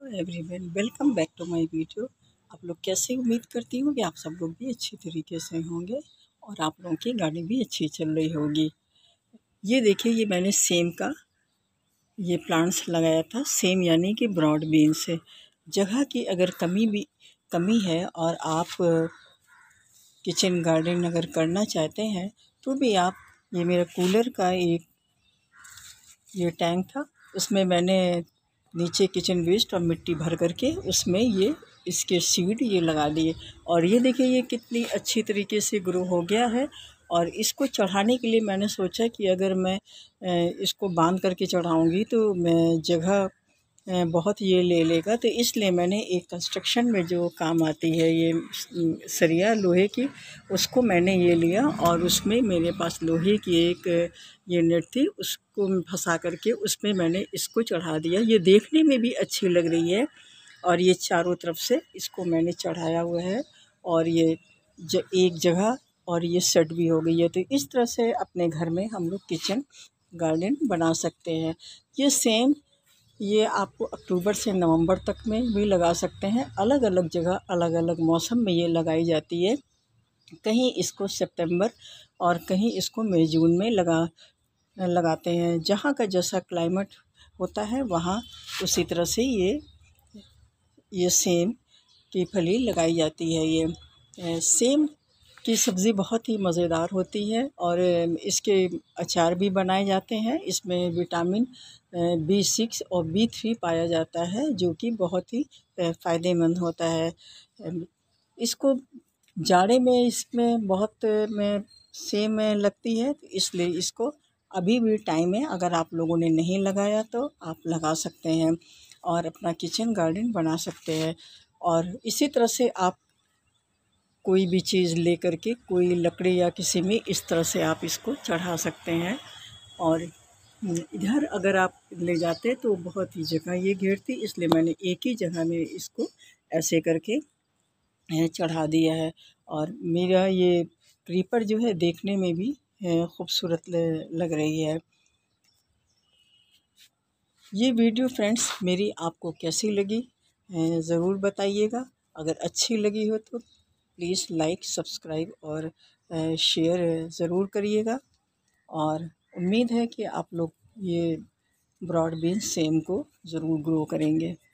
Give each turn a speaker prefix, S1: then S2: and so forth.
S1: Everyone, welcome back to my video. आप लोग कैसे? उम्मीद करती हूँ कि आप सब लोग भी अच्छी तरीके से होंगे और आप लोगों की गाड़ी भी अच्छी चल रही होगी। ये देखिए, ये मैंने सेम का ये प्लांट्स लगाया था। सेम यानी कि ब्रॉड बीन्स है। जगह की अगर कमी है और आप किचन गार्डन अगर करना चाहते हैं तो भी आप, ये मेरा कूलर का एक ये टैंक था, उसमें मैंने नीचे किचन वेस्ट और मिट्टी भर करके उसमें ये इसके सीड ये लगा दिए। और ये देखिए, ये कितनी अच्छी तरीके से ग्रो हो गया है। और इसको चढ़ाने के लिए मैंने सोचा कि अगर मैं इसको बांध करके चढ़ाऊँगी तो मैं जगह बहुत ये ले लेगा, तो इसलिए मैंने एक कंस्ट्रक्शन में जो काम आती है ये सरिया लोहे की, उसको मैंने ये लिया और उसमें मेरे पास लोहे की एक ये नेट थी, उसको फंसा करके उसमें मैंने इसको चढ़ा दिया। ये देखने में भी अच्छी लग रही है और ये चारों तरफ से इसको मैंने चढ़ाया हुआ है और ये एक जगह और ये सेट भी हो गई है। तो इस तरह से अपने घर में हम लोग किचन गार्डन बना सकते हैं। ये आपको अक्टूबर से नवंबर तक में भी लगा सकते हैं। अलग अलग जगह अलग अलग मौसम में ये लगाई जाती है। कहीं इसको सितंबर और कहीं इसको मई जून में लगाते हैं। जहाँ का जैसा क्लाइमेट होता है वहाँ उसी तरह से ये सेम की फली लगाई जाती है। ये सेम की सब्ज़ी बहुत ही मज़ेदार होती है और इसके अचार भी बनाए जाते हैं। इसमें विटामिन B6 और B3 पाया जाता है, जो कि बहुत ही फ़ायदेमंद होता है। इसको जाड़े में इसमें बहुत में सेम लगती है, तो इसलिए इसको अभी भी टाइम है। अगर आप लोगों ने नहीं लगाया तो आप लगा सकते हैं और अपना किचन गार्डन बना सकते हैं। और इसी तरह से आप कोई भी चीज़ ले करके, कोई लकड़ी या किसी में, इस तरह से आप इसको चढ़ा सकते हैं। और इधर अगर आप ले जाते तो बहुत ही जगह ये घेरती, इसलिए मैंने एक ही जगह में इसको ऐसे करके चढ़ा दिया है। और मेरा ये क्रीपर जो है देखने में भी खूबसूरत लग रही है। ये वीडियो फ्रेंड्स मेरी आपको कैसी लगी ज़रूर बताइएगा। अगर अच्छी लगी हो तो प्लीज़ लाइक, सब्सक्राइब और शेयर ज़रूर करिएगा। और उम्मीद है कि आप लोग ये ब्रॉड बीन्स सेम को ज़रूर ग्रो करेंगे।